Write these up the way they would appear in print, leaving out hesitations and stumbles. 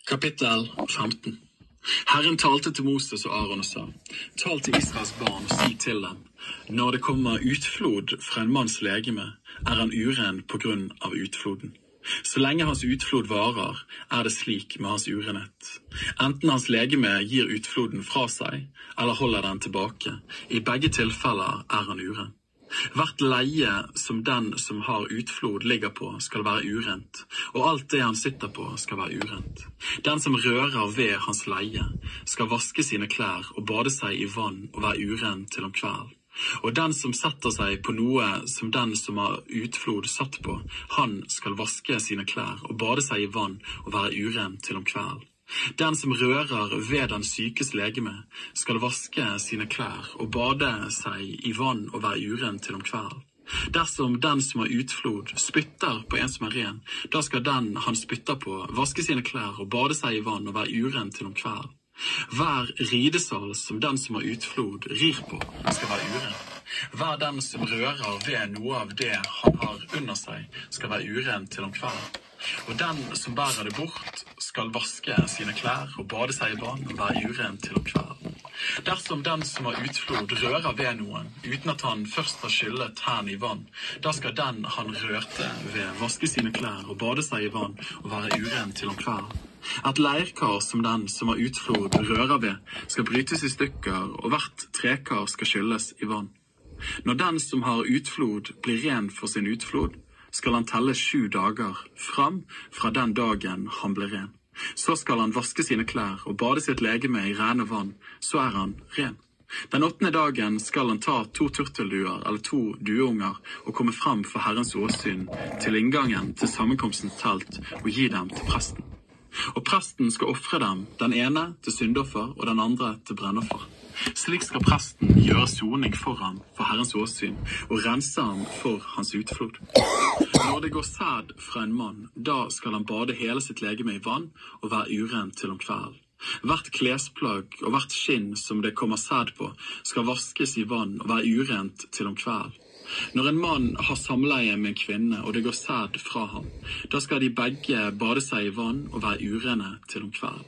Kapittel 15. Herren talte til Moses og Aaron og sa, tal til Israels barn og si til dem, når det kommer utflod fra en manns legeme, han uren på grunn av utfloden. Så lenge hans utflod varer, det slik med hans urenhet. Enten hans legeme gir utfloden fra seg, eller holder den tilbake. I begge tilfeller han uren. Hvert leie som den som har utflod ligger på skal være urent, og alt det han sitter på skal være urent. Den som rører ved hans leie skal vaske sine klær og bade seg i vann og være uren til om kvelden. Og den som setter seg på noe som den som har utflod satt på, han skal vaske sine klær og bade seg i vann og være uren til om kvelden. Den som rører ved den sykes legeme skal vaske sine klær og bade seg i vann og være uren til om kvelden. Dersom den som har utflod spytter på en som ren, da skal den han spytter på vaske sine klær og bade seg i vann og være uren til om kvelden. Hver ridesal som den som har utflod rir på skal være uren. Hver den som rører ved noe av det han har under seg skal være uren til om kvelden. Og den som bærer det bort skal vaske sine klær og bade seg i vann og være uren til om kvelden. Dersom den som har utflod rører ved noen, uten at han først har skyllet hendene i vann, da skal den han rørte ved vaske sine klær og bade seg i vann og være uren til om kvelden. Et leirkar som den som har utflod rører ved skal brytes i stykker, og hvert trekar skal skylles i vann. Når den som har utflod blir ren for sin utflod, skal han telle 7 dager fram fra den dagen han ble ren. Så skal han vaske sine klær og bade sitt legeme i rene vann, så han ren. Den 8. dagen skal han ta 2 turtelduer eller 2 dueunger og komme frem for Herrens åsyn til inngangen til sammenkomstens telt og gi dem til presten. Og presten skal offre dem, den ene til syndoffer og den andre til brennoffer. Slik skal presten gjøre soning for ham for Herrens åsyn og rense ham for hans utflod. Når det går sæd fra en mann, da skal han bade hele sitt legeme i vann og være uren til om kvelden. Hvert klesplagg og hvert skinn som det kommer sæd på skal vaskes i vann og være urent til om kvelden. Når en mann har samleie med en kvinne, og det går sæd fra ham, da skal de begge bade seg i vann og være urene til om kvelden.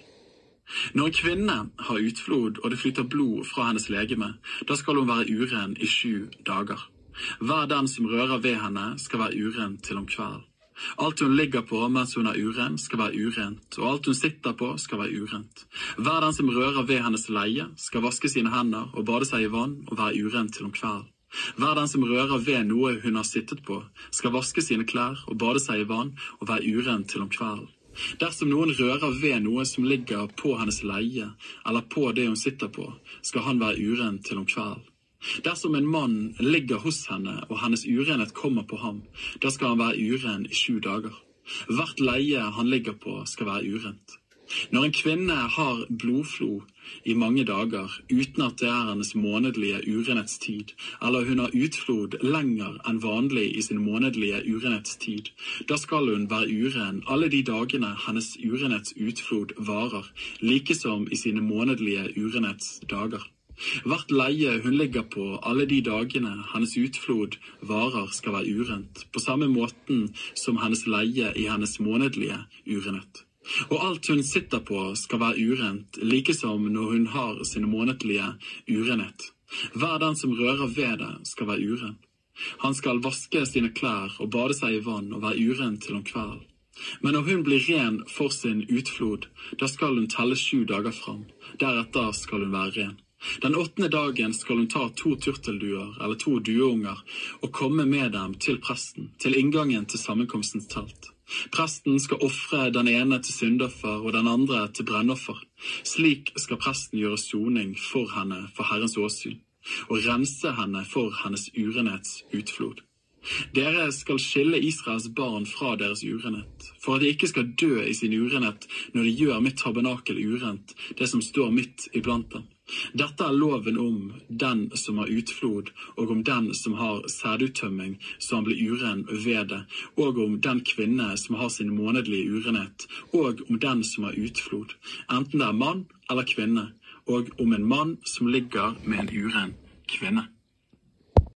Når en kvinne har utflod, og det flyter blod fra hennes legeme, da skal hun være uren i 7 dager. Hver den som rører ved henne skal være uren til om kvelden. Alt hun ligger på mens hun er uren skal være urent, og alt hun sitter på skal være urent. Hver den som rører ved hennes leie skal vaske sine hender og bade seg i vann og være uren til om kvelden. Hver den som rører ved noe hun har sittet på, skal vaske sine klær og bade seg i vann og være uren til om kvelden. Dersom noen rører ved noe som ligger på hennes leie, eller på det hun sitter på, skal han være uren til om kvelden. Dersom en mann ligger hos henne, og hennes urenhet kommer på ham, da skal han være uren i 7 dager. Hvert leie han ligger på skal være urent. Når en kvinne har blodflo i mange dager, uten at det hennes månedlige urenhetstid, eller hun har utflod lenger enn vanlig i sin månedlige urenhetstid, da skal hun være uren alle de dagene hennes urenhetsutflod varer, like som i sine månedlige urenhetsdager. Hvert leie hun ligger på alle de dagene hennes utflod varer skal være urent, på samme måten som hennes leie i hennes månedlige urenhet. Og alt hun sitter på skal være urent, like som når hun har sin månedlige urenhet. Hver den som rører ved det skal være uren. Han skal vaske sine klær og bade seg i vann og være uren til om kvelden. Men når hun blir ren for sin utflod, da skal hun telle 7 dager fram. Deretter skal hun være ren. Den 8. dagen skal hun ta 2 turtelduer eller 2 dueunger og komme med dem til presten, til inngangen til sammenkomstens telt. Presten skal offre den ene til syndoffer og den andre til brennoffer. Slik skal presten gjøre soning for henne for Herrens åsyn, og rense henne for hennes urenhetsutflod. Dere skal skille Israels barn fra deres urenhet, for at de ikke skal dø i sin urenhet når de gjør mitt tabernakel urent, det som står midt iblant dem. Dette er loven om den som har utflod, og om den som har sæduttømming, så han blir uren ved det, og om den kvinne som har sin månedlige urenhet, og om den som har utflod, enten det er mann eller kvinne, og om en mann som ligger med en uren kvinne.